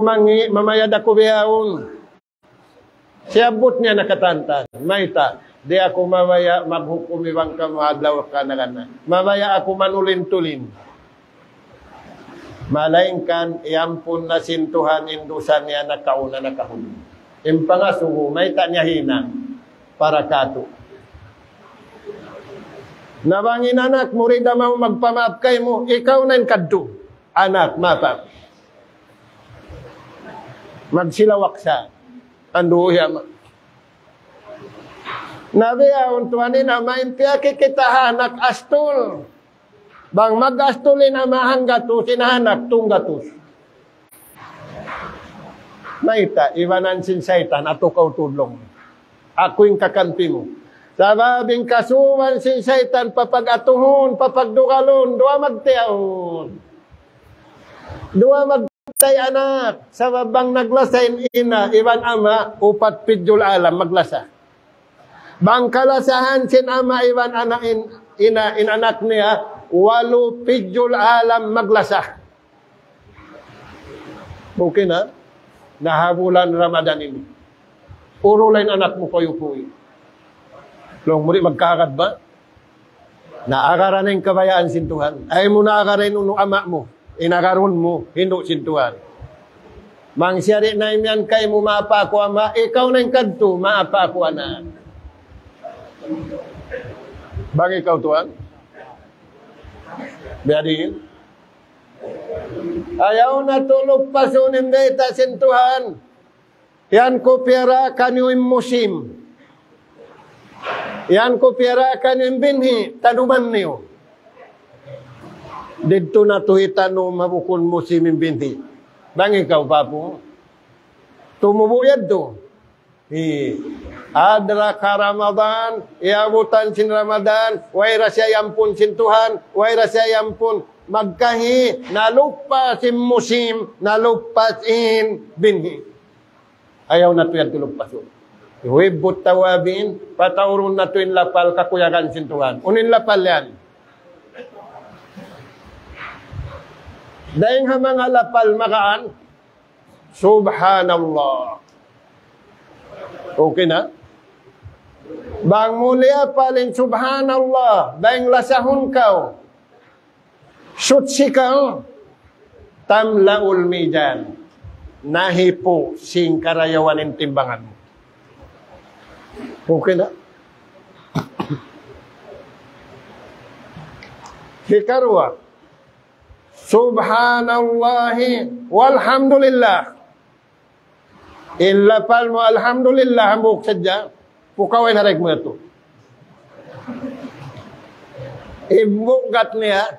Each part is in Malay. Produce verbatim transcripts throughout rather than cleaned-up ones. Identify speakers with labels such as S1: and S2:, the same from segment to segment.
S1: mangi, mamayad ako biyaon. Siabot niya nakatantan. Maita, di ako mamaya maghukum ibang kamadlaw ka na gana. Mamaya ako manulin-tulin. Malaingkan, iampun na sintuhan indusan niya nakauna nakahuli. Impangasugo, maita niya hinang para kato. Nabangin anak, murida mo magpamap kay mo, ikaw na yung kadto. Anak, mapap. Magsilawak sa. Anduya ma. Nabi aon tuanin na maimpiyaki kita hanak astol. Bang mag-astulin na mahanggatus, inahanak tunggatus. Maita, iwanan sin saitan ato kau tulong. Ako yung kakampi mo. Sababing kasuman sin saitan papagatuhon, papagdugalon, dua magtiyaon. Dua magtay anak, sababang naglasain ina, iwan ama, upat pidyul alam, maglasa. Bang kalasahan sin ama, iwan anak in, ina, inanak niya, walo pidyul alam, maglasa. Okay na? Nahabulan Ramadan ini. Puro lain anak mo kayo-puyo. Long muli magkakad ba? Naakaran ng kabayaan sintuhan. Ay mo naakaran nung ama mo. Inakaroon mo, hindi sintuhan. Mang siyari na imyan kay mo maapa ko ama, ikaw na yung kadto, maapa ko anak. Bang ikaw tuan? Biadin? Ayaw na tulog pa sunim beta sintuhan. Yan ko pera kanyuim musim. Yan ko pera kanyuim binhi, tanuman niyo. Dito na tuhitan no mabukon mo si mimbinti. Bang ikaw, papo? Tumubuyad to. I, adra ka Ramadan, iabutan sin Ramadan, waira siya yampun sin Tuhan, waira siya yampun magkahi, nalupa sin musim, nalupa sin binhi. Ayaw na to yan tulugpaso. Iwibot tawabin, patawron na to yung lapal kakuyagan sin Tuhan. Unin lapal yan. Dahil nga mga lapal makaan, Subhanallah. Okay na? Bang mulia paling Subhanallah, dahil lasahun kau, sutsi kau, tamlaul mijan, nahipo sing karayawan ng timbangan mo. Okay na? Hikarwa, Subhanallahi walhamdulillah. Ilapal mo alhamdulillah hambuk sadya. Pukawin harag mo ito. Ibugat niya.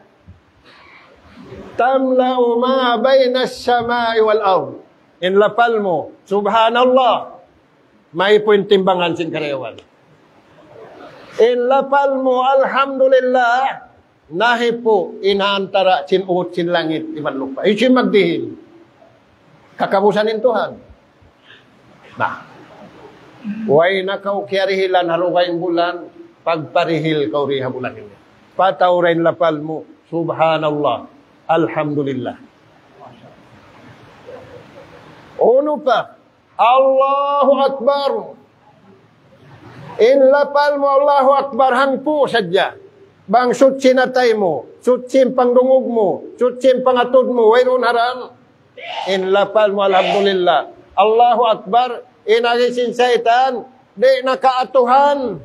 S1: Tamla'u ma bayna as-samai wal ard. Ilapal mo Subhanallah. May point timbangan sing karyawan. Ilapal mo alhamdulillah. Nahi po, inaantara sinut sin langit, iman lupa. Isin magdihil. Kakabusan ng Tuhan. Nah. Way na kau kiarihilan harugayin bulan, pagparihil kau riha bulan ini. Patawrain lapal mo, Subhanallah, Alhamdulillah. Uno pa, Allahu Akbar. In lapal mo, Allahu Akbar, hangpo sadya. Bang sutsin atay mo, sutsin pangdungog mo, sutsin pangatod mo, wayron haram. In lapal mo, alhamdulillah. Allahu Akbar, inagisin saitan, di nakaatuhan.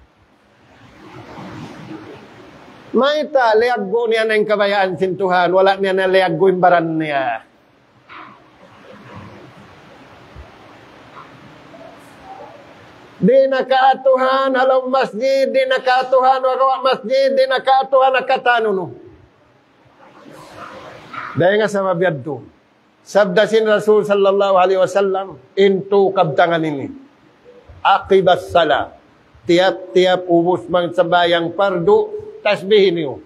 S1: Maita, liaggo niya ng kabayaan sintuhan, wala niya na liaggo imbaran niya. Di nakaatuhan alam masjid, di nakaatuhan wagawa masjid, di nakaatuhan nakatanuno. Dahil nga sa mabiyad to, sabdasin Rasul sallallahu alaihi wasallam, into kabtangan ini. Akibas sala, tiap-tiap ubus mang sabayang pardo, tasbihin niyo.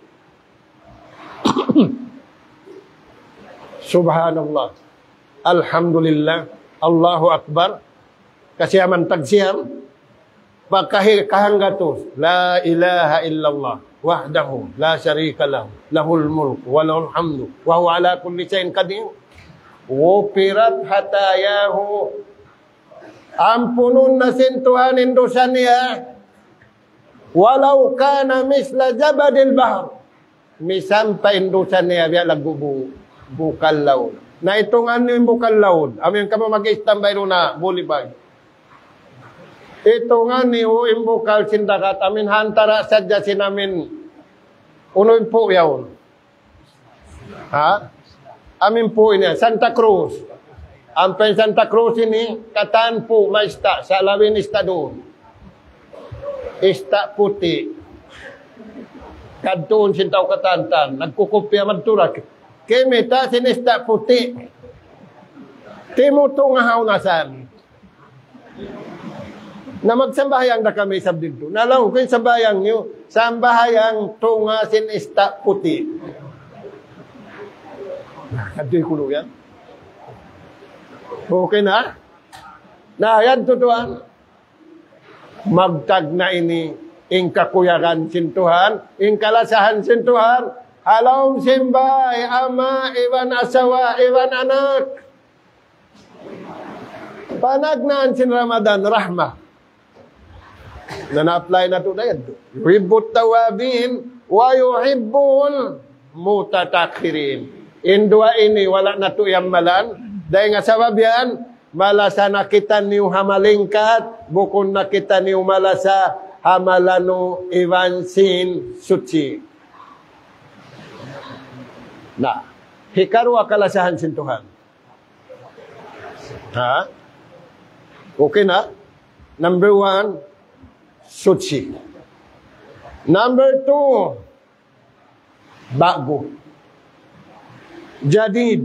S1: Subhanallah, Alhamdulillah, Allahu Akbar, kasi aman tagsiyam, pagkahil kahanggatos, la ilaha illallah, wahdahu, la syarika lahu, lahul mulk, walahul hamdu, wa huwa ala kulli shay'in qadir. Wufirat hatayahu. Ampunun na sintuhanin dosa niya. Walau kana misla jabadil bahr. Misampay dosa niya biya lagu bu, bukal laut. Na itong ano yung bukal laut. Amin ka mo mag-istambay na bulibay. Ito nga ni o imbukal sindakat. Amin hantara sadya sinamin. Unoy po yawn. Ha? Amin po ini. Santa Cruz. Ang pen Santa Cruz ini. Katan po maista. Sa lawin ista doon. Ista puti. Kadtoon sintaw katantan. Nagkukupya magturak. Kemita sinista puti. Timuto nga haunasan. Na magsambayang na kami sa dito. Nalaw ko yung sambayang nyo. Sambayang tunga sinista puti. Kadoy kulo yan. Okay na? Na yan tutuan. Magtag na ini. Ing kakuyakan sintuhan. Ing kalasahan sintuhan. Halom simbay, ama, iwan asawa, iwan anak. Panagnaan sin Ramadan, rahmah. Na na-apply na ito na yan. Yuhibbut tawabin wa yuhibbul mutatakhirin. Indua ini wala na ito yamalan. Dahil nga sabab yan, malasa nakita niyo hamalingkat, bukon nakita niyo malasa hamalano iwansin suci. Na, hikaru akalasahan sintuhan. Ha? Okay na? Number one, suci. Number two, bago. Jadid.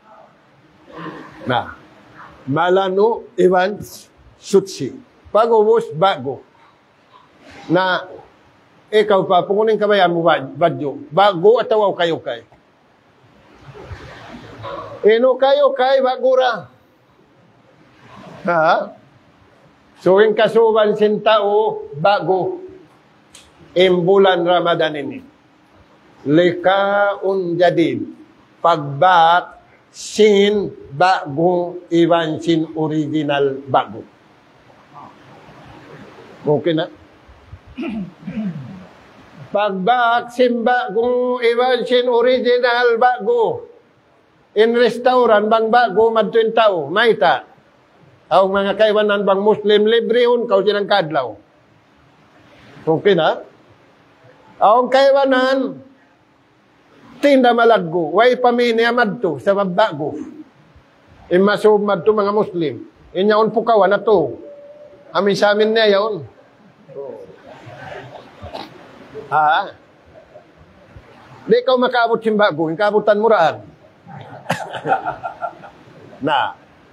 S1: Nah, malano iwan suci. Pagubos bago. Na ikaw pa, pungunin ka ba yan mo badyo? Bago at tawaw kayo kay. Ino kayo kay bagura. Ha? So, yung kasuban sin tao, bago. Imbulan Ramadan ini. Likaun jadid. Pagbak, sin, bago, iwan sin original, bago. Okay na? Pagbak, sin, bago, iwan sin original, bago. In restaurant, bang bago, madtuin tao, maita. Ang mga kaiwanan bang Muslim, librehon, kau sinang kadlaw. Okay na? Ang kaiwanan, tinda malaggo, way paminya madto, sa mabago. Imasub madto mga Muslim. Inyaon po kawan na to. Amin sa amin niya yaon. Ha? Di ikaw makaabot simbago, ikabutan muraan. Na.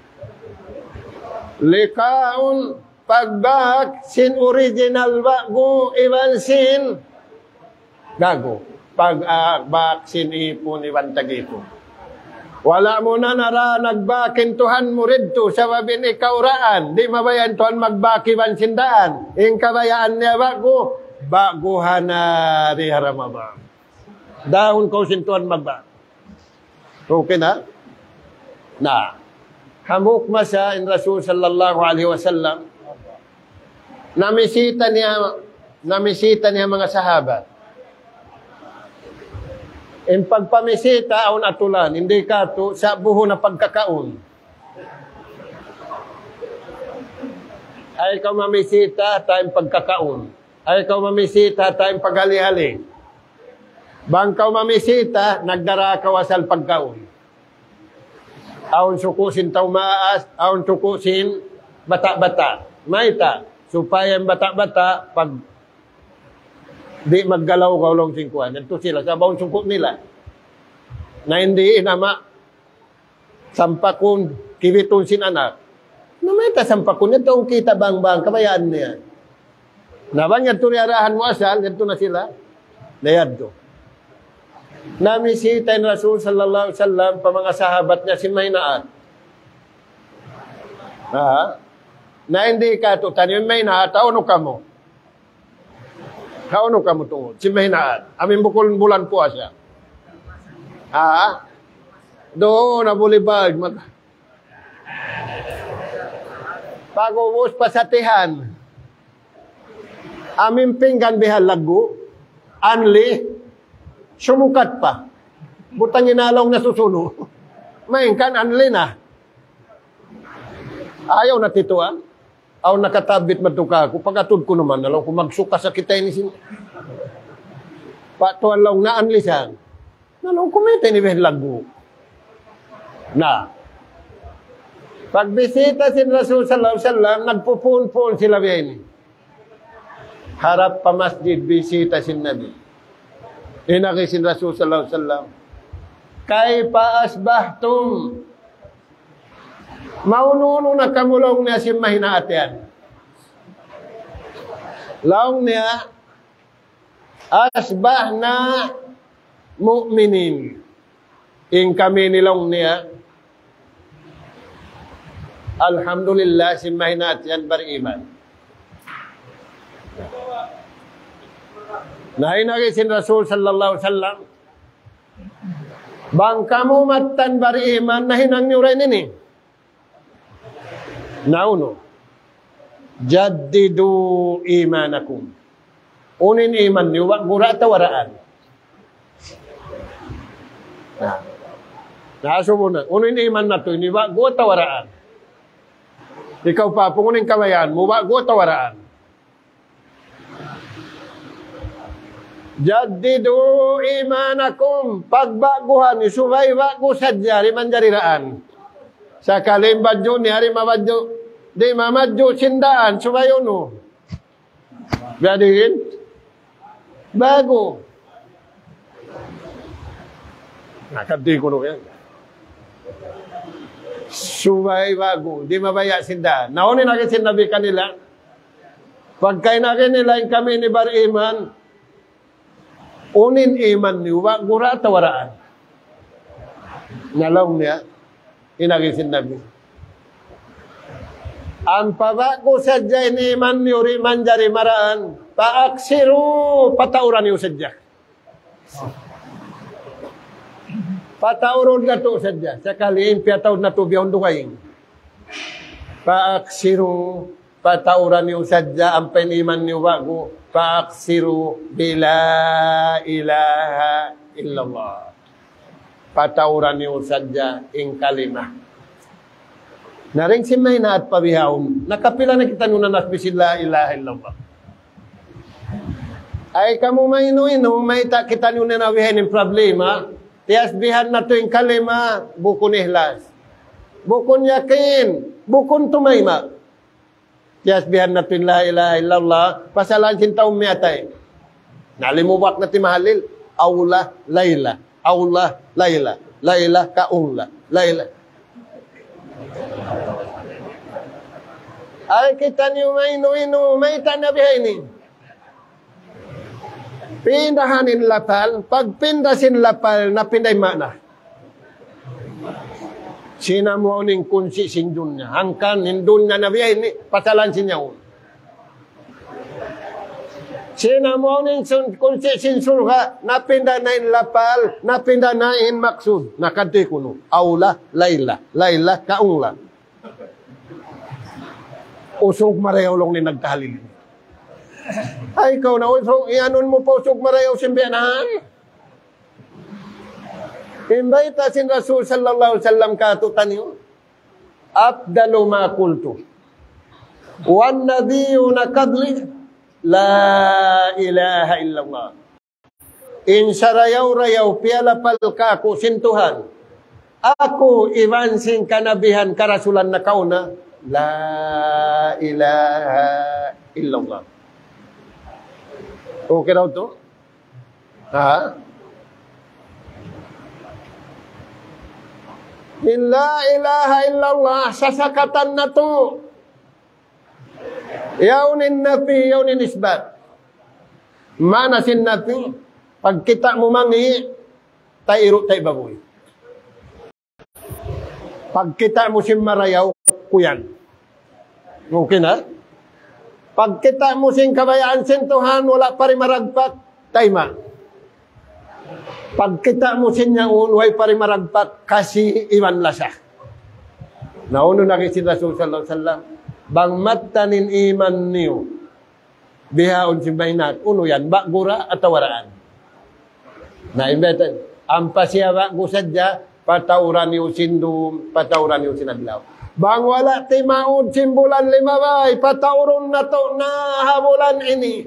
S1: Likaun pagbak sin original bago iwan sin gago. Pagbak sin ipon iwan tagito. Wala mo na nara nagbakin Tuhan muridto sa wabin ikaw raan. Di mabayan Tuhan magbakiwan sindaan. Ing kabayaan niya bago. Baguhan na di haramabang. Dahon ko sin Tuhan magbak. Okay na? Na. Hamuk masa in Rasul sallallahu alaihi wasallam. Namisita niya, namisita niya mga sahabat. In pagpamisita, aun atulan, hindi ka to, sa buho na pagkakaon. Ay ikaw mamisita, tayong pagkakaon. Ay ikaw mamisita, tayong paghali-hali. Bangkaw mamisita, nagdarakaw asal pagkaon. Aun sukusin tau maas, aun sukusin bata-bata. Maita, supaya ang bata-bata, pag di maggalaw-galaw singkuan, ito sila, sa baon sungkot nila. Na hindi inama, sampakun, kibiton sin anak. Namita sampakun, ito ang kita bang-bang, kabayaan niya. Nabang yan tuniyarahan mo asal, ito na sila. Layad to. Namisita ni Rasul sallallahu alaihi wasallam pa mga sahabat niya si Maynaat. Ha? Na hindi ka to tanim Maynaat, ano ka mo? Ano ka mo to? Si Maynaat. Amin bukol bulan po siya. Ha? Doon na boleh bag. Pag-ubos pasatihan. Amin pinggan bihal lagu. Anli. Sumukat pa. Butang inalong na susuno. Main kan anli na. Ayaw na tituan. Ayaw nakatabit matuka ko. Pagkatod ko naman. Alam ko magsuka sa kita ini sin. Patuan lang na anli siya. Alam ko may tinibih lagu. Na. Pagbisita si Rasul sallallahu alaihi wasallam, nagpupun-pun sila ini. Harap pa masjid, bisita si Nabi. Inaki si Rasul sallallahu alaihi wasallam. Kaifa asbahtum? Maununo na kamulong niya si mahinaatian. Laong niya, asbahna mu'minin. In kami nilong niya, alhamdulillah si mahinaatian beriman. Nahinagi si Rasul sallallahu alaihi wasallam. Bang kamu matan beriman, nahinang nyuray ini. Nauno, jaddidu imanakum. Unin iman niyo, wag gura tawaraan. Nah, naso mo na, unin iman na to, ni wag gura tawaraan. Ikaw pa, pungunin kawayan mo, wag gura tawaraan. Jaddidu imanakum. Pagbaguhan, subay wag go sadya, riman jariraan. Sa kalimbadyo ni hari mabadyo, di mamadyo sindaan, sumayono. Biadihin? Bago. Nakabdi ko no yan. Subay bago, di mabaya sindaan. Naunin nakin sinabi kanila, pagkain nakin nila yung kami ni Bariman, unin iman niyo, wag gura tawaraan. Nalaw niya, inagisin Nabi. Ang pabago sadya ini man yuri manjari maraan, paaksiru patauran niyo sadya. Patauron na to sadya. Sakaliin piyataw na to biyong dukayin. Paaksiru patauran niyo sadya ang peniman niyo wago. Paaksiru bila ilaha illallah. Patauran niyo sadya ing kalimah. Naring si may na at pabihawon. Nakapila na kita nuna nasbisin la ilaha illallah. Ay kamu may ino-ino, may ta kita nuna nawihin yung problema. Tiasbihan na to ing kalima, bukun ihlas. Bukun yakin, bukun tumayma. Tiasbihan na to ing la ilaha illallah, pasalan sinta umiyatay. Nalimuwak na ti mahalil, awla layla. Allah, Laila, Laila, Kaula, Laila. Ay kita niyo may ino-ino, may tanabihay ni. Pindahanin lapal, pag pindasin lapal, napinday mana. Sinamuaw kunsi sindun niya, hangkan, hindun niya nabihay ni, pasalan sinyaw. Sinamuaw ning kunsi sinsulha, napinda na in lapal, napinda na in maksud. Nakati kuno, Aula, Laila, Laila, Kaula. Usog marayaw lang ni nagkahalil. Ay, ikaw na usog, ianon mo pa usog marayaw simbiyanan. Imbayta sin Rasul sallallahu alaihi wasallam katutan niyo. Afdalu ma qultu. Wan nabiyuna kadli. La ilaha illallah. In sarayaw-rayaw pialapal ka ako sintuhan. Ako iwansing kanabihan karasulan na kauna. La ilaha illallah. Okay raw to? Ha? In la ilaha illallah, sasakatan na to. Yaunin nafi, yaunin isbat. Mana sin nafi, pag kita mo mangi, tayo tayo baboy. Pag kita mo sin marayaw, kuyan. Okay na? Pag kita mo sin kabayaan sintuhan, wala pa rin maragpat, tayo ma. Pag kita mo sinya unway pari maragpat kasi iman lasa. Nauno na si Rasul sallallahu alaihi wasallam. Bang matanin iman niyo. Bihaon si bainat. Uno yan, bakgura at tawaraan. Na imbatan. Ang pasya bakgo sadya, patauran niyo sindum, patauran niyo sinadlaw. Bang wala timaod simbulan lima bay, patauron na to na habulan ini.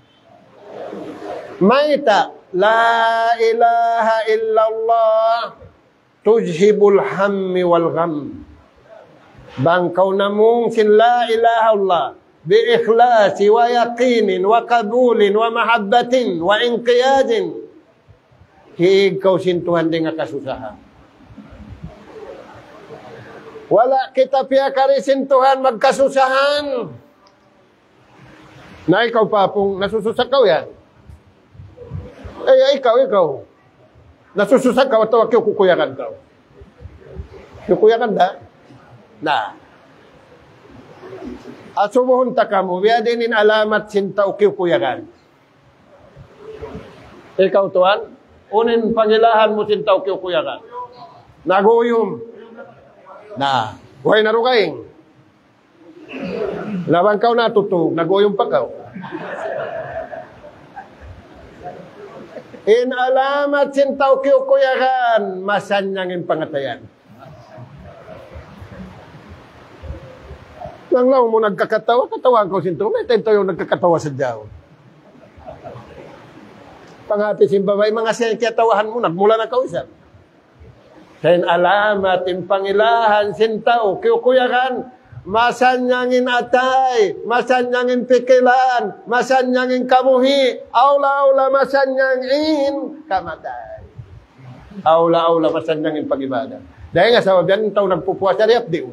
S1: Maita, la ilaha illallah, tujhibul hammi wal gham. Bang kau namung sin la ilaha Allah, bi ikhlasi wa yaqinin wa qabulin wa mahabbatin wa inqiyadin. Hiig kau sin Tuhan dengan kasusahan. Wala kita piyakarisin Tuhan magkasusahan. Na ikaw papong nasususak kau yan. Eh, ikaw, ikaw. Nasususak kau atau akiw kukuyakan kau. Kukuyakan da? Na. Asumuhun ta kamu, biyadinin alamat sinta ukiw kuyakan. Ikaw Tuhan, unin pangilahan mo sinta ukiw kuyakan. Naguyom. Na, huwag narugaing. Labang kau natutug, naguyom pa kau. In alamat sintaw kiyukuyakan, masanyangin pangatayan. Nang lang mo nagkakatawa, katawa ko sinto, may tento yung nagkakatawa sa diyaw. Pangati simbabay, mga siyatawahan mo, nagmula na kausan. Kain alamat, impangilahan, sintaw, kiyukuyakan, masanyangin atay, masanyangin pikilan, masanyangin kamuhi, aula-aula masanyangin kamatay. Aula-aula masanyangin pag-ibada. Dahil nga sa wabian, tayo nagpupuasa riyap di.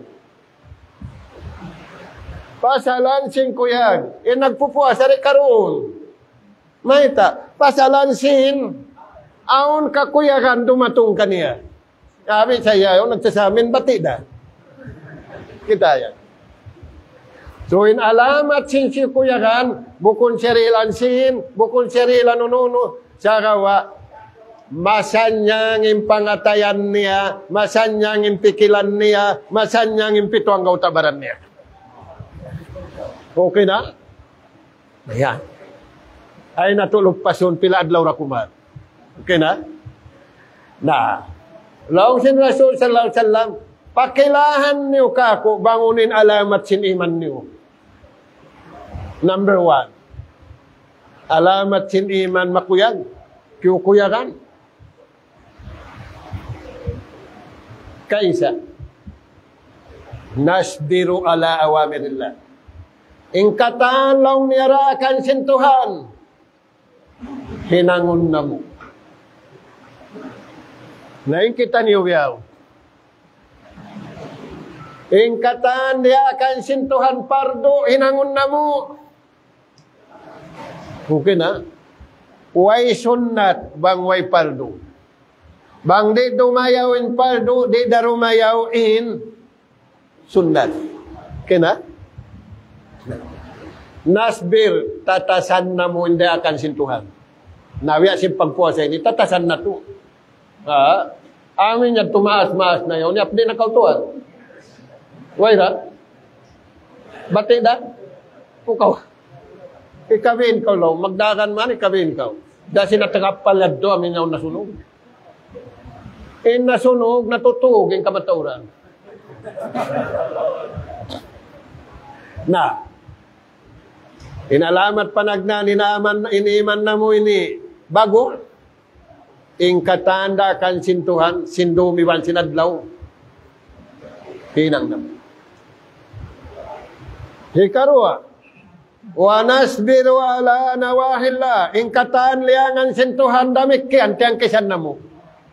S1: Pasalansin ko yan. E nagpupuasa rin karoon. Maita, pasalansin, aon kakuyakan dumatong kaniya. Sabi saya, yung nagsasamin, bati na. Kita yan. So, in alamat sin si kuyakan, bukun sirilan sin, bukun sirilan ununo, sa kawa, masanyangin pangatayan niya, masanyangin pikilan niya, masanyangin pituang gautabaran niya. Okay na? Ayan. Ay natulog pasun, pila adlaw rakumat. Okay na? Na. Laong sin Rasul sallallahu alaihi wasallam, pakilahan niyo kako, bangunin alamat sin iman niyo. Number one, alamat sin iman makuyag, kiyukuyagan. Kaisa, nasbiru ala awamirillah. Ingkatan lang niyarakan sin Tuhan, hinangon na mo. Naingkita niyo biyaw. Ingkatan dia akan sintuhan pardo, hinangon na mo. Okay na? Way sunnat, bang way pardo. Bang di dumayawin pardo, di darumayawin sunnat. Okay na? Nasbir, tatasan na mo, hindi akan sintuhan. Nawiya si pagpuasa ini, tatasan na to. Ha? Amin niya tumaas-maas na yun. Yap din nakautuan. Why na? Bati na? Pukaw. Ikawin ka lo. Magdakan man, ikawin ka. Dahil sinatagapalad do, amin niya nasunog. In nasunog, natutug yung kamatauran. Na. Inalamat panagnan, inaman, iniman na mo ini. Bago. Ingkatanda kan sintuhan, sindumiwan sinadlaw. Hinang naman. Hikarua, wa nasbiru ala nawahillah, ingkatan liangan sintuhan damikian, tiyang kisan na mo.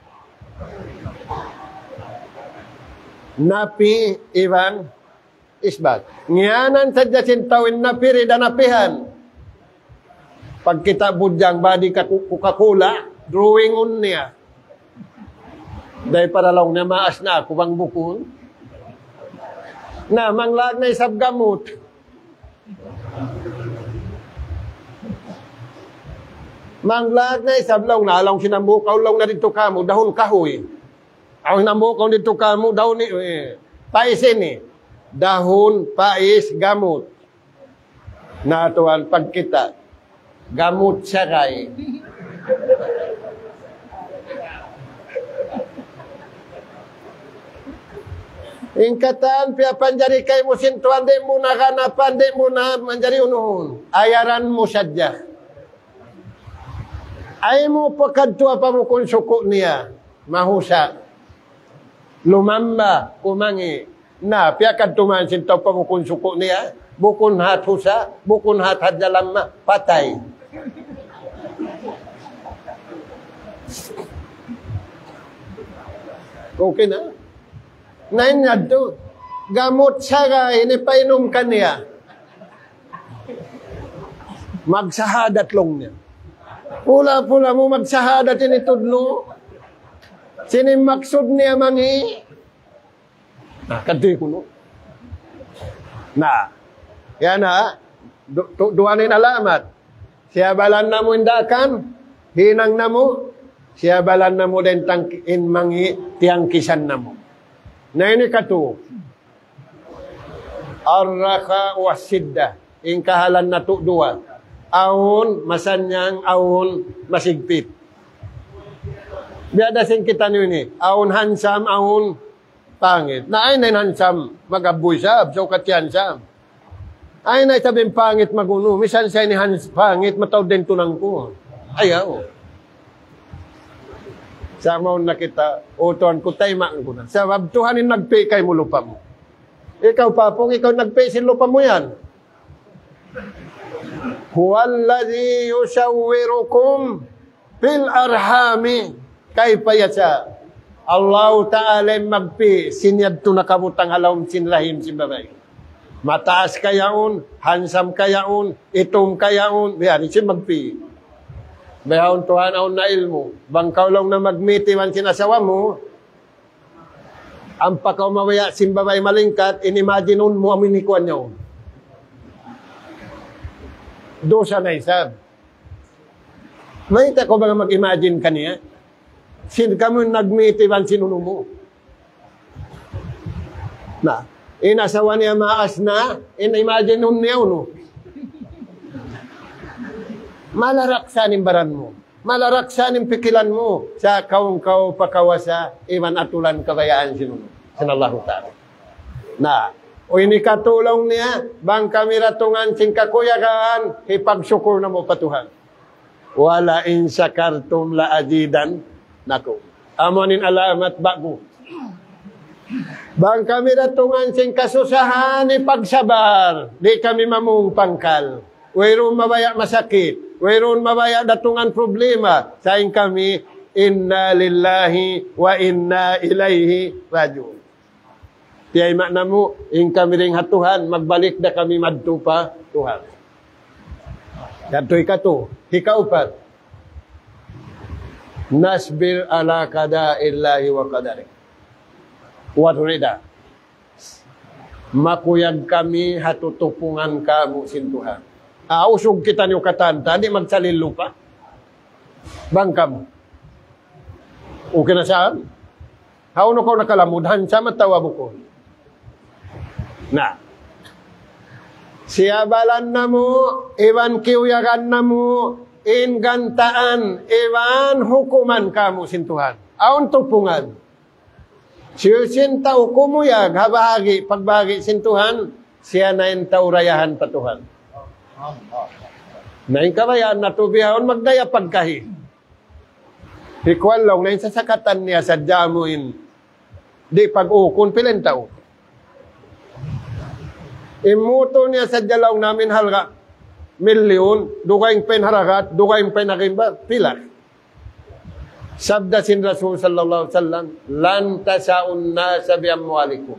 S1: Napi, Ivan, isbat. Ngianan sadya sintawin napiri dan napihan. Pag kita budyang badi ka Coca-Cola, drawing on niya. Dahil para lang na maas na ako bang bukun. Na manglag na isab gamot. Manglag na isablaw na along sinambukaw lang na dito kamo dahon kahoy. Ang sinambukaw dito kamo dahon ni eh, paisin ni. Dahon pais gamot. Natuan pagkita gamot saray. Ingkatan pia panjari kay mo sintuan de mo na kanapan de mo na manjari unuhon. Ayaran mo sadya. Ay mo pagkadtua pa mo kung suko niya. Mahusa. Lumamba, kumangi. Na, pia kadtuman sintaw pa mo kung suko niya. Bukun hat husa, bukun hat hadjalama, patay. Okay na? Nain nga to. Gamot siya ini painom ka niya. Magsahadat long niya. Pula-pula mo magsahadat ini tudlo. Sinimaksud niya mangi. Nah, kadri ko no. Nah, yan na. Du duwanin alamat. Siya balan na mo indakan. Hinang na mo. Siya balan na mo din tangkin mangi tiangkisan na mo. Na ini katu. Arraka wasidda. Ingkahalan na tu dua. Aun masanyang, aun masigpit. Biada sing kita nyo ini. Aun hansam, aun pangit. Na ay na hansam, magaboy sab, so katyan sab. Ay na sabing pangit maguno. Misan siya ni hans pangit, mataw din tunang ko. Ayaw. Sa maun na kita, utuan ko tayo maan ko na. Sa wabtuhanin nagpay kay mo lupa mo. Ikaw papong, ikaw nagpay sin lupa mo yan. Huwallazi yusawwirukum fil arhami kayfa yasha. Allah Ta'ala magpi sinyad to nakabutang halawm sinlahim si babay. Mataas kayaon, hansam kayaon, itom kayaon, biyan si magpi. Bayaon tuhan aon na ilmo. Bangkaw lang na magmiti man sinasawa mo. Ang pakaw mawaya simbabay malingkat, inimaginon mo aminikuan niyo. Dosa na isab. May ko ba mag-imagine kaniya? Sin kamo nagmiti man sinuno mo. Na, inasawa niya maas na, in-imagine nun niya, no? Malaraksan yung baran mo. Malaraksan yung pikilan mo. Sa kaung-kaw pakawasa, iman atulan kabayaan sinuno. Sinallahu ta'ala. Na, o ini katulong niya, bang kami ratungan sing kakuyagaan, ipagsukur na mo patuhan. Wala in sakartum la ajidan, nako. Amonin alamat bago. Bang kami ratungan sing kasusahan, ipagsabar, di kami mamung pangkal. Wayroon mabaya masakit, wayroon mabaya datungan problema, saing kami, inna lillahi wa inna ilaihi rajiun. Tiyay makna mo, in kami ring hatuhan, magbalik na kami madto pa, Tuhan. Yato'y kato, hikaupat. Nasbir ala kada illahi wa kadari. Wadrida. Makuyag kami, hatutupungan kamu sin Tuhan. Ausog kita niyo katanta, di magsalin lupa. Bangkam. Okay na saan? Hauno ko nakalamudhan sa matawa buko. Na, siyabalan na mo, iwan kiuyagan na mo, ingantaan, iwan hukuman kamu sintuhan. Aun tupungan. Siyasin tao kumuyag, habahagi, pagbahagi sintuhan, siya na yung taurayahan patuhan. Na yung kabayan, natubihon, magdaya pagkahi. Hikuan lang, na yung sasakatan niya sa jamuin, di pag-ukon, pilin tao. Imuto niya sa dalaw namin halga milyon, dugayng penharagat, dugayng penakimba, pila. Sabda sin Rasul sallallahu alaihi wasallam, lan tasaun nasa biamwalikum.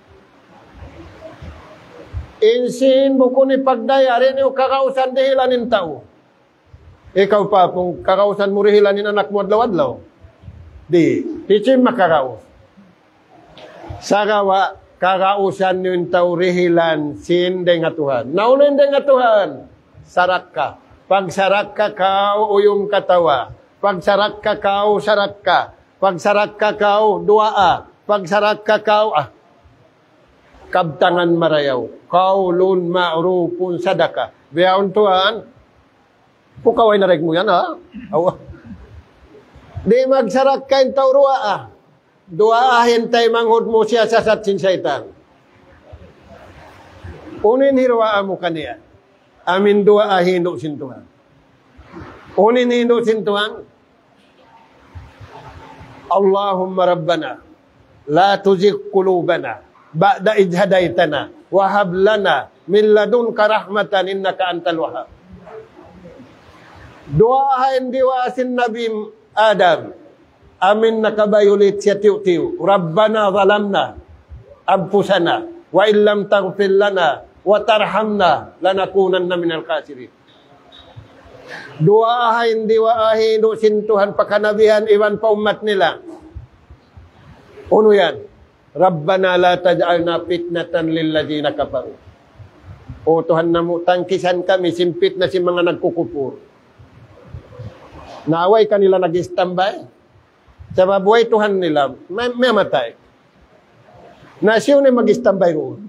S1: Insin buko ni pagdayari ni kakausan dihilanin tao. Ikaw pa, kung kakausan mo rihilanin anak mo adlaw-adlaw. Di, hichim makaraos. Sagawa, kakausan yung tao rihilan sin nga Tuhan. Naunin din nga Tuhan, sarak ka. Pagsarak ka kau, uyum katawa. Pagsarak ka kau, sarak ka. Pagsarak ka kau, duaa. Pagsarak ka kau, ah. Kabtangan marayaw. Kaulun ma'rufun sadaka. Biyaon tuan. Pukaway na reg mo yan, ha? Awa. Di magsarak ka yung taurua, ah. Duaahin tay manghod mo siya sa satsin syaitan. Unin hirwaan mo kaniya. Amin duaahin do sintuhan. Unin hindo sintuhan. Allahumma Rabbana. La tuzigh qulubana. Ba'da idh hadaitana. Wahab lana. Min ladunka rahmatan innaka antal wahhab. Duaahin diwasin Nabi Adam. Amin nakabayulit siya tiw-tiw. Rabbana zalamna. Anfusana. Wa illam taghfir lana. Wa tarhamna lanakunanna minal khasirin. Duaahin diwaahin do sintuhan pakanabihan iwan pa umat nila. Uno yan. Rabbana la taj'alna fitnatan lil ladzina kafaru. O Tuhan namu tangkisan kami simpit na si mga nagkukupur. Naaway kanila nag-standby. Sa mabuhay Tuhan nila may mamatay. Na siya na mag-standby roon.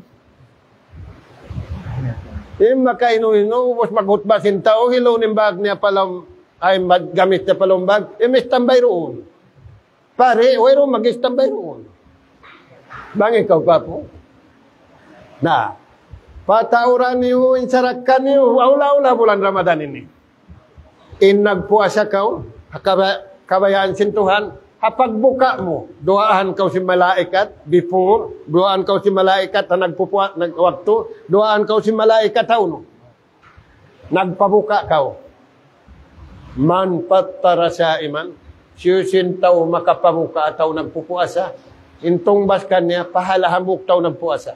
S1: Yung makaino-ino, ubos maghutbasin tao, hilaw ng bag niya palang, ay gamit niya palang bag, yung may standby roon. Pare, wero mag-standby roon. Bang ikaw pa po? Na, patauran niyo, insarakan niyo, aula-aula bulan Ramadan ini. In nagpuasa kau, kabayaan sintuhan, hapagbuka mo, doaan kau si malaikat before, doaan kau si malaikat na nagpupuat, nagwakto, doaan kau si malaikat tauno. Nagpabuka kau. Man pattara saiman, siyusin tau makapabuka atau nagpupuasa, intong baskan niya, pahalahambuk tau nagpuasa.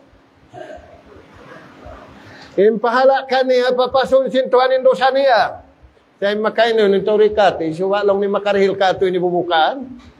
S1: Impahala ka niya, papasun sintuhan in dosa niya. Saya makaino nito rikat, isuwa lang ni makarihil ka ito inibubukaan.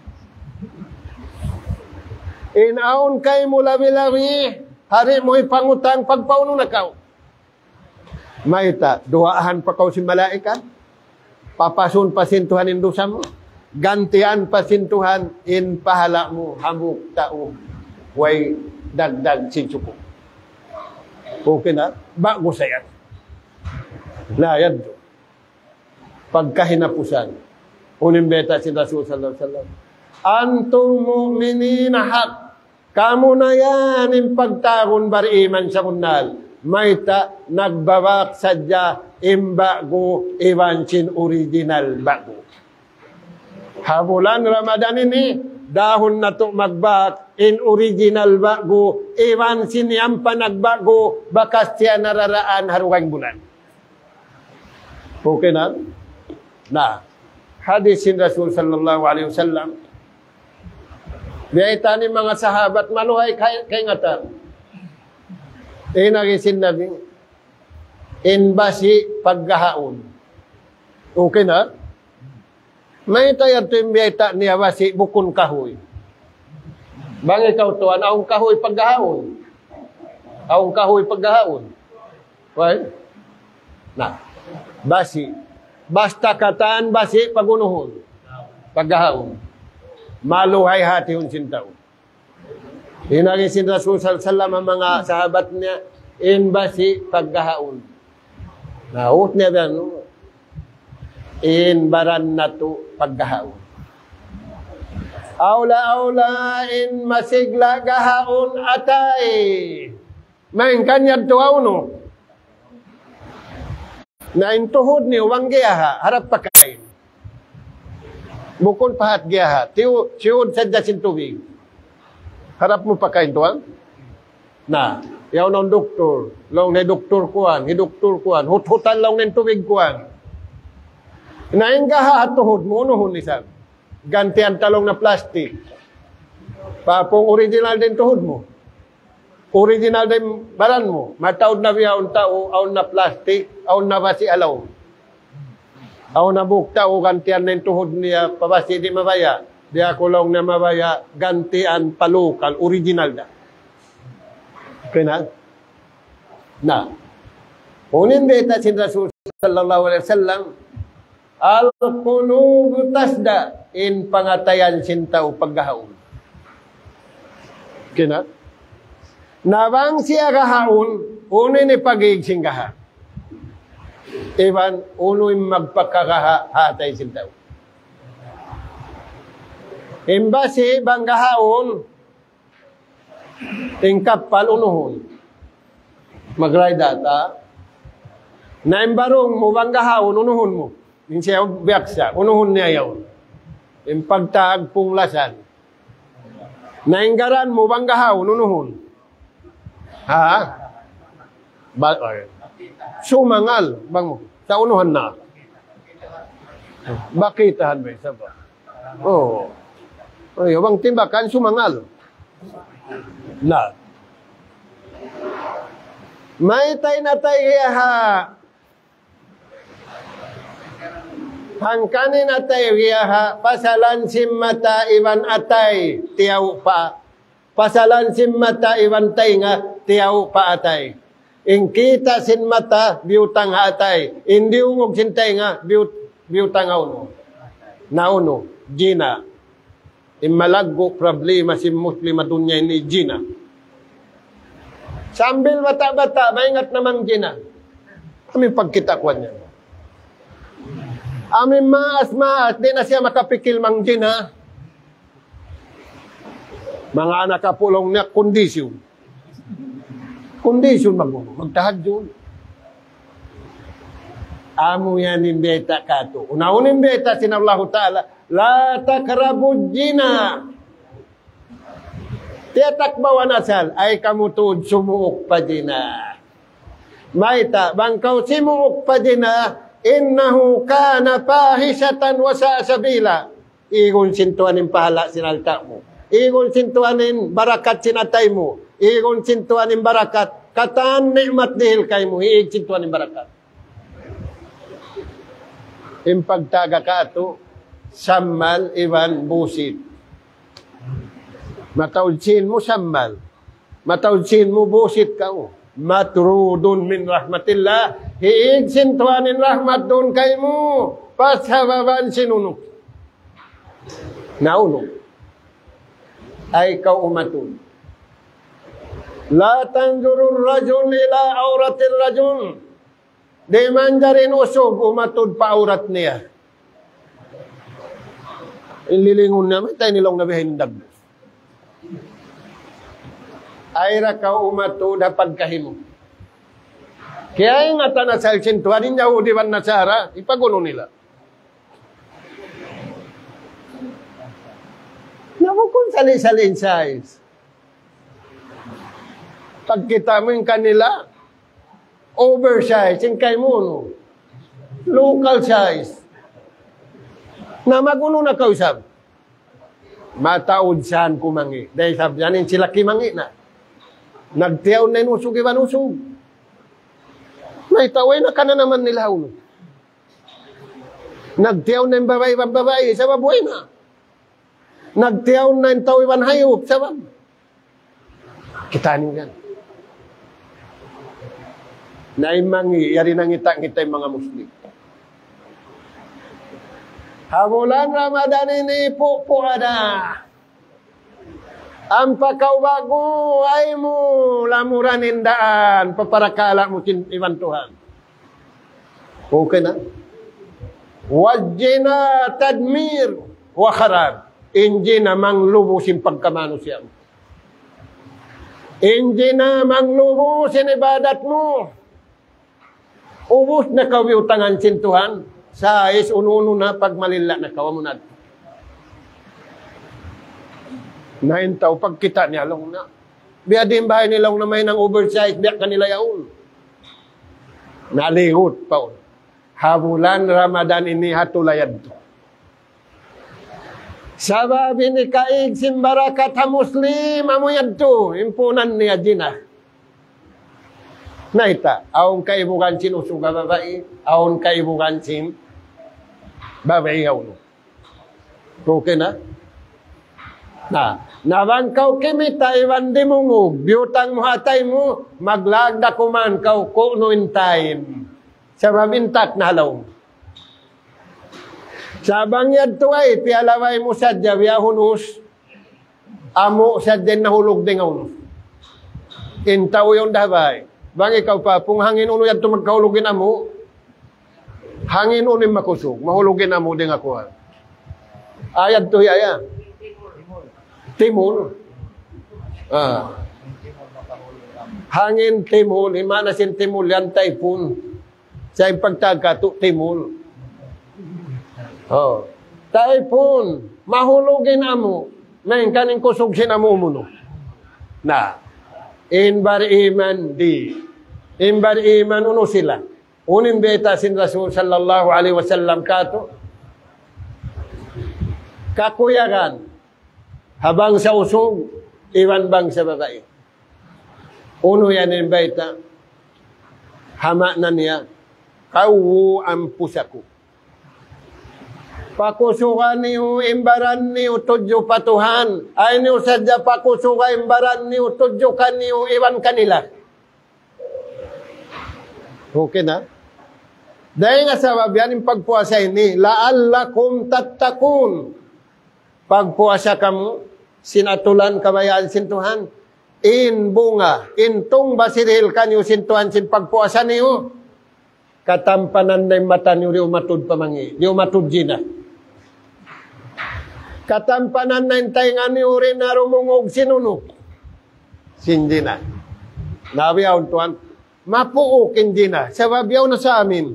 S1: Inaon kay mo labi-labi, hari mo ipangutang pagpauno na kau. Maita, duhaan pa kau si malaikat, papasun pasintuhan in dosa mo, gantian pasintuhan in pahala mo, hamuk tao, way dagdag sinsuko. Okay na? Bago sayat. Layad do. Pagkahinapusan. Unimbeta si Rasul sallallahu alaihi wasallam. Antum mu'minina haq. Kamu na yan yung pagtagon bariman sa kunal. Mayta nagbawak sadya imbago iwanchin original bago. Habulan Ramadan ini dahon na to magbak in original bago iwanchin yang panagbago bakas siya nararaan harugang bulan. Okay na? Nah, hadisin Rasul sallallahu alaihi wasallam. Biya ni mga sahabat maluhay kay, kay ngatan. Eh nagisin nabi in basi paggahaon. Okay na? May tayar to yung biya niya basi bukon kahoy. Bang ikaw tuan, aong kahoy paggahaon. Aong kahoy paggahaon. Well, nah, basi. Basta kataan basi pagunuhon. Paggahaon. Maluhay hati yung sintaw. Hinagisin Rasul sallallahu alaihi wasallam ang mga sahabat niya in basi paggahaon. Naut niya ba no? In baran na to paggahaon. Aula-aula in masigla gahaon atay. Main kanyad tuaw no? Na intuhod ni wanggiyaha, harap pakain. Bukol pahat giyaha, tiyo, siyod sadya sin tubig. Harap mo pakain tuan? Na, yaw ng doktor, long na doktor kuan, hidoktor kuan, hut-hutan long ng tubig kuan. Nain gaha at tuhod mo, unuhon nisan. Gantian talong na plastic. Papong original din tuhod mo. Original din baran mo. Mataod na biyaon tao, aon na plastic, aon na basi alaw. Aon na bukta o gantian na tuhod niya, pabasi di mabaya. Di ako lang na mabaya, gantian palukal, original na. Okay na? Na. Unin beta sin Rasul sallallahu alaihi wasallam, al-qulubu tasda in pangatayan sintau paggahaon. Kina? Nabang siya gahaon, uno ni pagig singgaha. Iban, uno yung magpakagaha hatay sintau. Imbasi bang gahaon, tingkapal unuhon. Magray data, na imbarong mo bang gahaon, unuhon mo. Yung siya biyak siya, unuhon niya yaw. Yung pagtaag punglasan. Nainggaran mo bang gahaon, unuhon. Ha? Ba ay. Sumangal, bang mo. Sa unuhan na. Bakitahan ba? Saba. Oo. Oh. Ay, bang timbakan, sumangal. La. May tay na tay ha. Hangkanin atay ha. Pasalan simmata iwan atay. Tiyaw pa. Pasalan simmata iwan tay nga. Tiyaw pa atay. Ingkita sin mata, biutang hatay. Hindi ungog sintay nga, biut, biutang auno. Nauno, Gina. Imalaggo problema si muslima dunya ini Gina. Sambil bata-bata, maingat naman Gina. Kami pagkitakwan niya. Amin maas-maas, di na siya makapikil mang Gina. Mga anak kapulong niya, kondisyon. Kondisyon mag magtahad yun. Amo yan imbeta kato. Una-una imbeta sin Allah Ta'ala, la takrabud jina. Tiyatak bawan asal, ay kamutud sumuok pa jina. Maita, bangkaw simuok pa jina, innahu kana pahisatan wa sa'sabila. Igon sintuanin pahala sinalta mo. Igon sintuanin barakat sinatay mo. Igon sintuanin barakat. Kataan nikmat dihil kay mo. Iig sintuanin barakat. Impagtaga ka ito. Sammal iwan busit. Mataudsin mo sammal. Mataudsin mo busit ka o. Matrudun min rahmatillah. Iig sintuanin rahmat doon kay mo. Pashababan sinunok. Naunok. Ay kaumatun. La tanzurur rajul ila auratir rajul. Di manjarin usog umatud pa aurat niya. Ililingon naman tayo nilong nabihin dag. Ayra ka umatud hapag kahimo. Kaya yung ata na sa sintuan niya udiwan na sara, ipaguno nila. Nakukun sali-salin size. Pagkita mo yung kanila, oversize, yung kay mo, no? Local size. Na maguno na kausap. Mataod saan kumangi. Dahil sabi yan, sila kimangi na. Nagtiyaw na yung usog, iban usog. Naitaway na ka na naman nila, no? Nagtiyaw na yung babae, babae, sa babuhay na. Nagtiyaw na yung tao, iban hayop, sa bab. Kitanin yan. Naimangi, yari nangita-ngita yung mga Muslim. Hamulan Ramadan ini po-po ada. Ang pagkawago ay mo lamuranin daan, paparakala mo iwan Tuhan. Okay na? Wajina tadmir wa kharab. Inji na manglubusin pagkamano siya. Inji na manglubusin ibadat mo. Ubus na kawiutangan sintuhan. Sa is ununo na pagmalila na kawamunad. Naintaw pagkita niya lang na. Biya din bahay nilang na may ng oversize. Biya kanila yaon. Naligot pa. Habulan Ramadan ini hatulayad to. Sababi ni kaig simbarakat ha Muslim amuyad to. Impunan niya dina. Naita, aon kaibugan sin usuga babae, aon kaibugan sin babae yawn. Okay na? Na, naban kau kimita iwan di mungog, biyutang mo hatay mo, maglagda kuman kau kuno in time. Sa mabintak na halaw. Sa bangyad to ay, pialaway mo sadya, biyahunus, amo sadya nahulog din ang intaw yung dabay. Bang ikaw pa, kung hangin uno yan to magkahulugin amo, hangin uno yung makusog, mahulugin amo din ako. Ayad to yaya. Timul. Ah. Hangin timul, himana sin timul yan typhoon. Sa ipagtagka to timul. Oh. Typhoon, mahulugin amo, may kaning kusog sinamo mo no. Na. Inbar iman di. Inbar iman uno sila. Unin beta sin Rasul sallallahu alaihi wasallam kato. Kakuyagan. Habang sa usog, iwan bang sa babae. Uno yan in beta. Hama na niya. Kawu ang pusaku. Pakusukan niyo, imbaran niyo, tudyo patuhan. Ay niyo sadya pakusuka, imbaran niyo, tudyo kan niyo, iwan kanila. Okay na? Dahil nga sa babiyan, yung pagpuasa ini, la'allakum tattakun. Pagpuasa kamu, sinatulan kabayaan sintuhan. In bunga, in tung basiril kanyo sintuhan sin pagpuasa niyo. Katampanan na yung mata niyo, di umatud pamangi, di umatud jina. Katampanan na yung tainga niyo rin na rumungog sinunok. Sinjina. Nabiyaw tuan, mapuukin jina, sababiyaw na sa amin.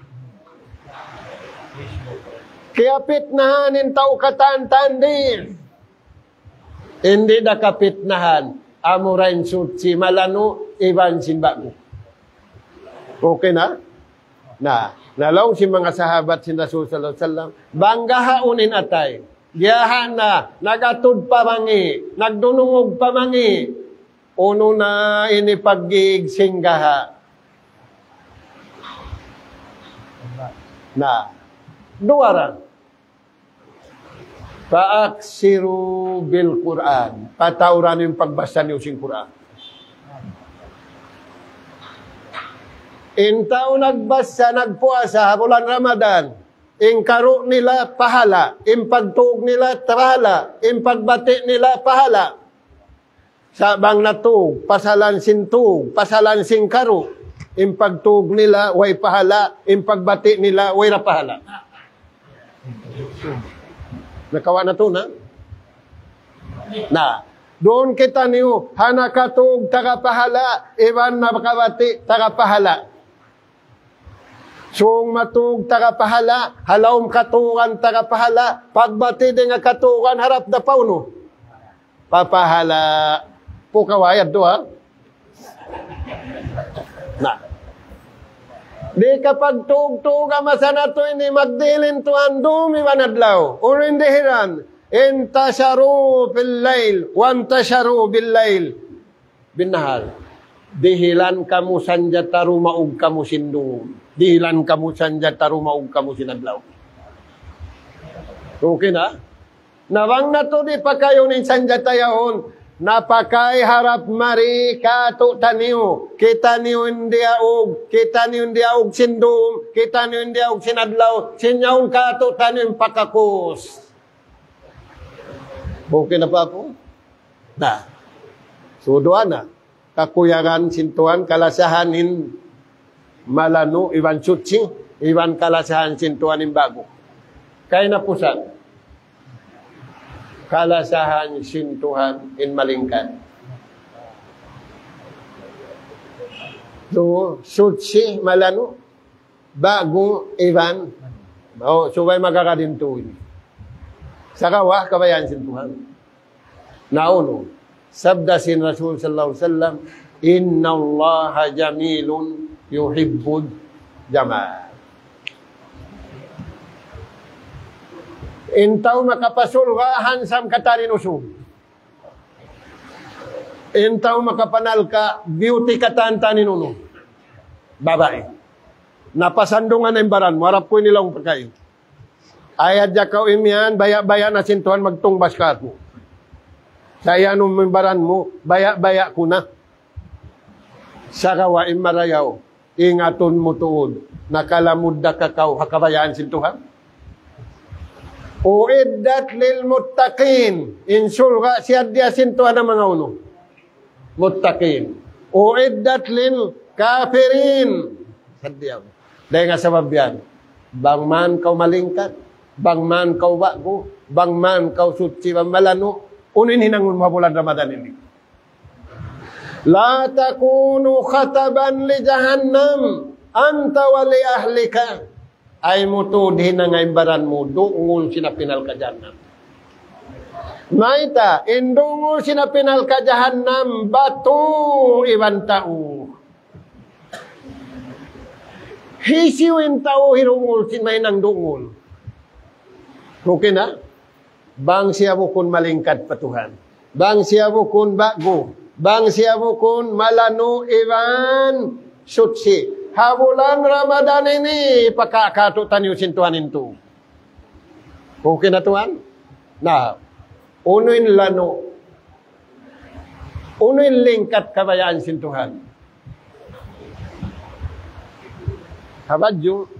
S1: Kaya pitnahanin tao katantandi. Hindi na kapitnahan. Amurain sutsi malano, iban simbago. Okay na? Na, nalaw si mga sahabat si Rasul sallallahu alaihi wasallam, banggahaunin atay. Giyahan na, nagatud pamangi, nagdunungog pamangi. Uno na inipagig singgaha. Na, duwaran. Paaksiru bil Quran. Patauran yung pagbasa niyo sing Quran. Intaw nagbasa, nagpuasa, bulan Ramadan. Ingkaro nila, pahala. Impagtug nila, pahala. Impagbati nila, pahala. Sabang natug, pasalan sintug, pasalan singkaro. Impagtug nila, way pahala. Impagbati nila, way na pahala. Nakawa na to na? Na. Doon kita niyo, hanakatug, tagapahala. Iban na makabati, tagapahala. Sung matug, tagapahala. Halawm katugan, tagapahala. Pagbati din nga katugan, harap na pauno. Papahala. Pukawayad do ha? Na. Di kapag tug-tug masana to ini magdilin to andum iwanadlaw. Urin dihiran. Intasharu bil lail. Wantasharu bil lail. Binahal. Dihilan kamu sanjataru maug kamu sindung. Dihilan kamu sanjataru maug kamu sinadlaw. Okay na? Nawang na to di pa kayo ni sanjatayahon. Napakay harap mari kato taniyo. Kita niyo hindi aog. Kita niyo hindi aog sindum. Kita niyo hindi aog sinadlaw. Sinyaw kato taniyo pakakos. Okay na pa po? Na. Sudoan na. Kakuyagan sintuan kalasahanin malano iwan sutsi. Iwan kalasahan sintuan bago. Kaya na pusan. Kalasahan sintuhan in malingkan. So, sutsi malano bago iwan. Oh, subay magkakadintuin. Sa kawah kabayan sintuhan. Nauno, sabda sin Rasul sallallahu alaihi wasallam, inna Allaha jamilun yuhibbud jamal. Intaw makapasulga hansam katarin usog. Intaw makapanal ka beauty katantanin uno. Babae. Napasandungan na imbaran mo. Harap ko nilang pagkain. Ayad ya kau imian, baya-baya na sintuhan magtungbas ka mo. Saya nung imbaran mo, baya-baya ko na. Sa kawa imarayaw, ingaton mo tuod. nakalamud da kakao hakabayaan sin Tuhan. Uiddat lil muttaqin. Insulga siya dia sin Tuhan ang mga ulo. Muttaqin. Uiddat lil kafirin. Sadya. Dahil nga sabab yan. Bang man kau malingkat, bang man kau bago, bang man kau suci malano, unin hinangun mo bulan Ramadan ini. La takunu khataban li jahannam anta wa li ahlika. Ay mutudhin na ngay baran mo, doon sinapinal ka jahannam. Maita, indungo sinapinal ka jahannam, batu iban tao. Hisiwin tao hirungol sin may nang dungol. Okay na? Bang siya mo kun malingkad patuhan. Bang siya mo kun bago. Bang siya mo kun malano iban sutsi. Habulan Ramadan ini pakakatutan yung sintuhan into. Okay na tuhan? Na, unuin lano. Unuin lingkat kabayaan sintuhan. Habadyo.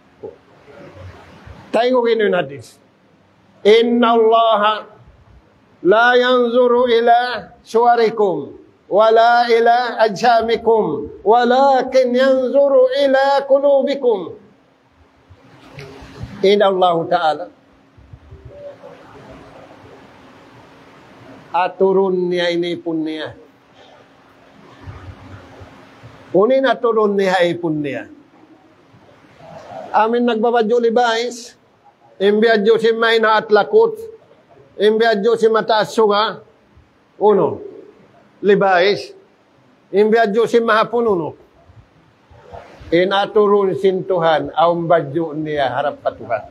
S1: Tayo ko kinuin natin. Inna Allah la yanzuru ila suwarikum. Wala ila ajsamikum, walakin yanzuru ila qulubikum. Inna Allah Ta'ala aturun niya inipun niya. Unin aturun niya ipun niya. Amin nagbabadyo libais, imbiyadyo si may na atlakot, imbiyadyo si mataas sunga, uno. Libais, imbiyadyo si mahapununo. Inaturun sin Tuhan, aum badyo niya harap patuhan.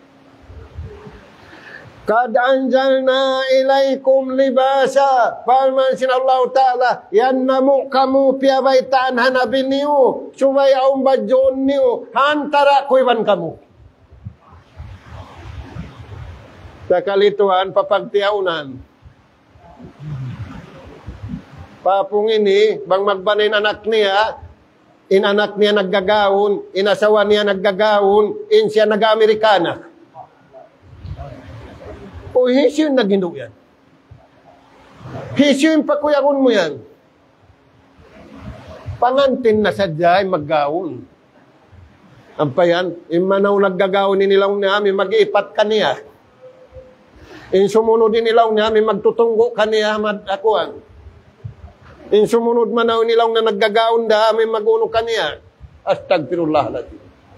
S1: Kad anjalna ilaikum libasa, palman sin Allah Ta'ala, yan namu kamu piyabaitaan hanapin niyo, sumay aum badyo niyo, hantara kuiban kamu. Sa kalituhan, papagtiyaunan. Papung ini, bang magbanin anak niya, inanak niya naggagawon, inasawa niya naggagawon, in siya nag-Amerikana. O hisyo yung nagindo yan. Hisyo yung pakuyagon mo yan. Pangantin na sadya ay maggawon. Ang pa yan, imanaw naggagawon ni nilaw niya, may mag-iipat ka niya. In sumunod din nilaw niya, may magtutunggo ka niya, madakuan. In sumunod manaw nilang na naggagaon da, may maguno kaniya. Astagfirullah natin.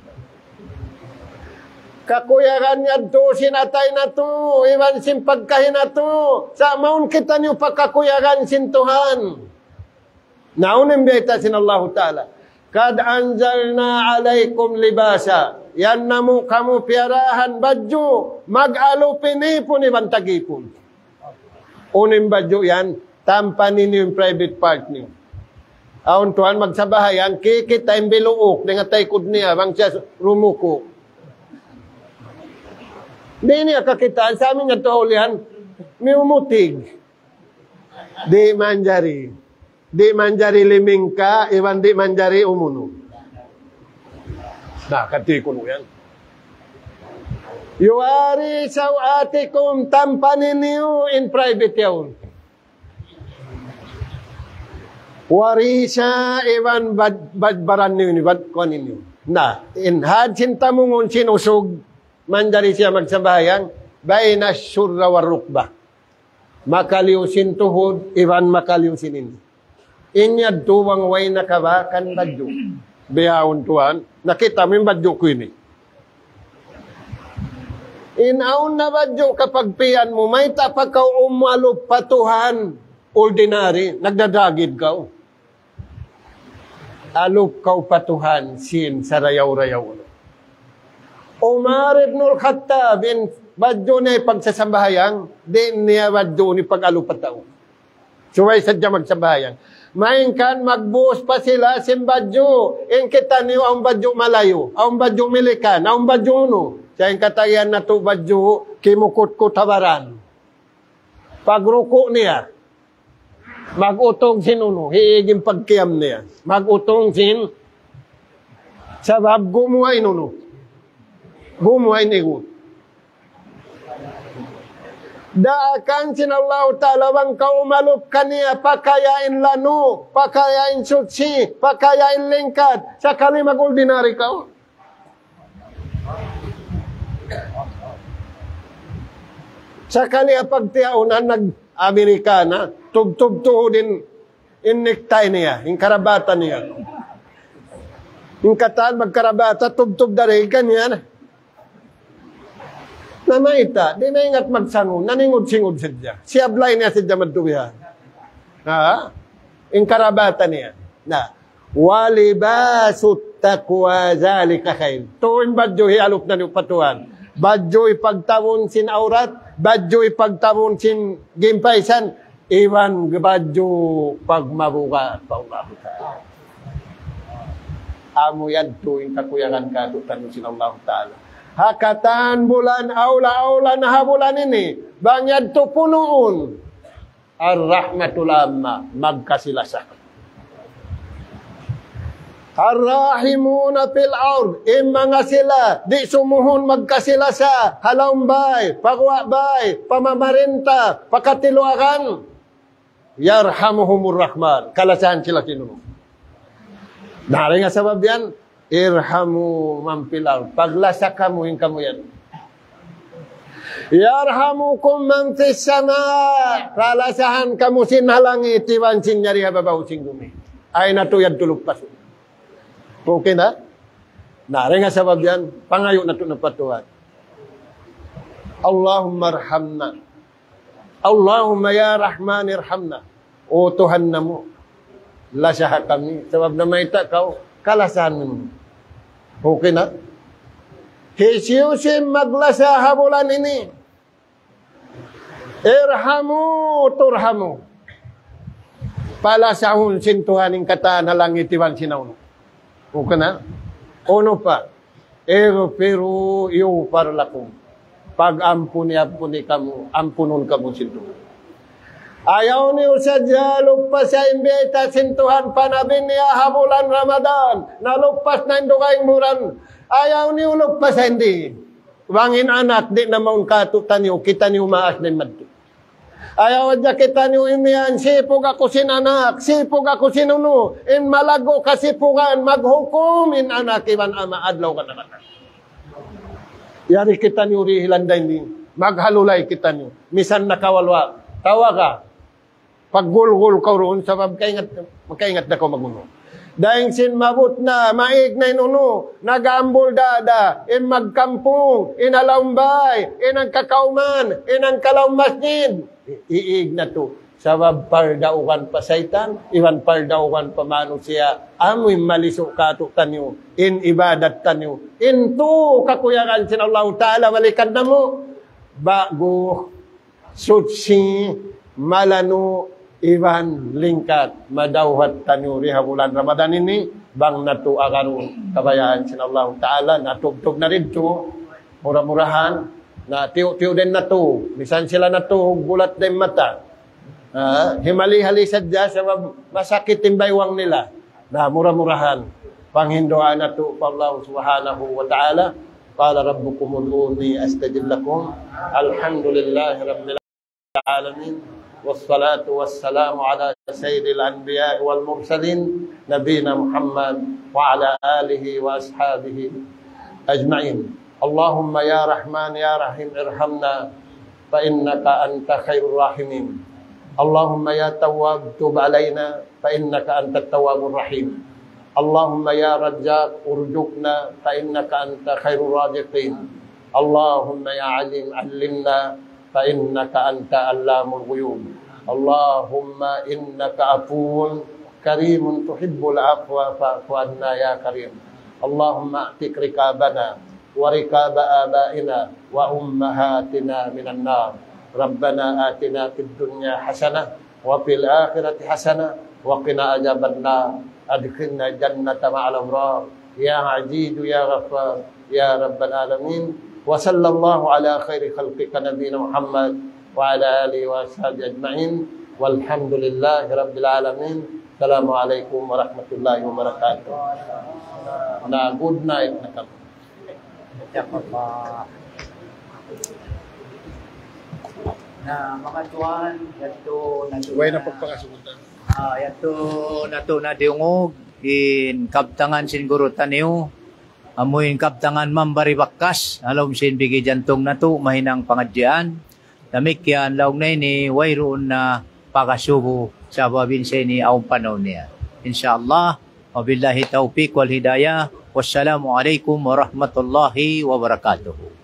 S1: Kakuyaran niya to, sinatay na to, iwan simpagkahin na to. Sa maun kita niyo pagkakuyaran sintuhan. Naunim beta sin Allah Ta'ala. Kad anzalna alaikum libasa. Yan na mo kamu piarahan badyo. Mag-alupin ipon, iwan tagipon. Unim badyo yan. Tampanin niyo yung private part niyo. Aon tuhan magsabahayan, kikita yung biluok, nga taykod niya, bang siya rumuko. Di niya kakitaan, sa amin nga tuhulihan, may umutig. Di manjari. Di manjari liming ka, iwan di manjari umuno. Nakatikon mo yan. Yuwari sawatikum, tampanin niyo in private yawn. Warisa iwan bad badbaran niyo ni bad konin niyo. Na in had sinta mungon sinusog manjari siya magsabayang bayna surra warukba. Makaliusin tuhod iwan makaliusin ini. Inya duwang way nakabakan badyo. Biyawon tuan nakita min badyo ko ini. Inaon na badyo kapag piyan mo may tapag ka umalup patuhan ordinary nagdadagid ka. Alup kau patuhan sin sa rayaw-rayaw. Umar ibn al-Khattab in badyo na pagsasambahayang din niya badyo ni pag-alup pataw. Suway sadya magsambahayang. Main kan magbuos pa sila sin badyo. In kita niyo ang badyo malayo. Ang badyo milikan. Ang badyo no. Sa yung katayan na to badyo kimukot ko tawaran. Pagruko niya. Mag-utong sin uno, hiiging pagkiyam niya. Mag-utong sin Sebab gumuai nunu. Gumuai nigut. Daakan sin Allah Ta'ala bang kau malupkan niya pakayain lanu, pakayain suci, pakayain lingkat. Sakali magordinary kau. Sakali apagtiaunan nag-Amerikana, tug-tug-tuho din in-necktie niya, in karabata niya. In kataan magkarabata, tug-tug dari ganyan. Namaita, di na ingat magsano, naningod-singod siya. Siyablay niya siya maddubihan. Ha? In karabata niya. Na, walibasut taqwa zalika khair. Tuwin badyo hialop na niyo patuan. Badyo ipagtawon sin aurat, badyo ipagtawon sin gimpaisan, iwan badyo pagmabuka paumabuka. Amo yan tuwing kakuyangan ka tutan sin Allah Ta'ala. Hakatan bulan aula-aula na habulan ini, bangyad to punuun. Ar-rahmatul amma, magkasilasa. Ar-rahimuna fil ard, imanga sila, di sumuhon magkasilasa, halambay, pagwabay, pamamarinta, pakatiluakan. Yarhamuhumur rahman, kalasahan sila kinuno. Dari nga sabab yan, irhamu man fil ard, paglasa kamu yung kamu yan. Yarhamukum man fis sama, kalasahan kamu sinhalangit, iwan sinyari hababaw singgumi. Ay natuyad tulog paso. Okay na? Nari nga sabab yan, pangayo na ito na patuhan. Allahumma arhamna. Allahumma ya Rahman irhamna. O Tuhan na mo, lasaha kami. Sabab na may takaw, kalasahan mo. Okay na? Hisyusim maglasaha bulan ini. Irhamu turhamu. Palasahun sintuhaning kataan na langit iwan sinauno. Okay na? Uno pa. Eghfiru yughfar lakum. Pag-ampuni-ampuni kamu, ampunon kamu sintuhan. Ayaw niyo sadya lupas sa imbita sintuhan panabin niya habulan Ramadan. Nalupas na indukay muran. Ayaw niyo lupas sa hindi. Wangin anak, di na maun katutan niyo, kita niyo maas na madto. Ayaw adya kita niyo imiyan, sipog ako sin anak, sipog ako sinuno, in malago kasipugan, maghukom in anak, iwan ama, adlaw ka na. Yari kita niyo rihilanday ni, maghalulay kita niyo, misan nakawalwa, tawa ka, paggulgul ka roon, sabab kaingat, makaingat na ko maguno. Dahil sin mabut na, maig na inuno, nag-ambol dada, in magkampung, in alambay, in ang kakauman, in ang kalawang masjid. Iig na to. Sabab pardaukan pa saitan, iwan pardaukan pa mano siya, amoy malisok kato tanyo, in ibadat tanyo. In to, kakuyakan sin Allah Ta'ala, balikan na mo. Bago, sutsi, malano, iwan lingkat, madawhat tanyo, riha bulan Ramadan ini, bang nato akan kabayaan sin Allah Ta'ala, natugtog na rin to, murah-murahan, na tiyo-tiyo din na to. Misan sila na to, gulat din mata. Uh, himali-hali sadya sa masakit yung baywang nila. Na murah-murahan. Panghindoan na to pa Allah subhanahu wa ta'ala. Qala rabbukum ud'uni astajib lakum. Alhamdulillahi rabbil alamin. Wassalatu wassalamu ala sayyidil anbiya wal mursalin. Nabina Muhammad wa ala alihi wa ashabihi ajma'in. اللهم يا رحمن يا رحيم ارحمنا فإنك أنت خير الراحمين اللهم يا تواب تب علينا فإنك أنت التواب الرحيم اللهم يا رزاق ارزقنا فإنك أنت خير الرازقين اللهم يا عليم علمنا فإنك أنت علام الغيوب اللهم إنك عفو كريم تحب العفو فاعف عنا يا كريم اللهم اعتق رقابنا وركاب آبائنا وأمهاتنا من النار ربنا آتنا في الدنيا حسنة وفي الآخرة حسنة وقنا عذاب النار أدخلنا الجنة مع الأبرار يا عزيز يا غفار يا رب العالمين وصلى الله على خير خلقك نبينا محمد وعلى آله وأصحابه أجمعين والحمد لله رب العالمين السلام عليكم ورحمة الله وبركاته Na good night na kami.
S2: Na mga tuwan, yato na
S1: Way na pagpakasuguntan.
S2: Ah, yato nato na diungog in kaptangan siguro taniyo. Amoy kaptangan mambari bakkas, alom sin bigi jantong nato mahinang pangadyan. Damikyan laog na ini wayroon na pakasubo sa babinse ni aong panahon niya. Insyaallah, wabillahi taufiq wal hidayah. Wassalamu alaikum warahmatullahi wabarakatuh.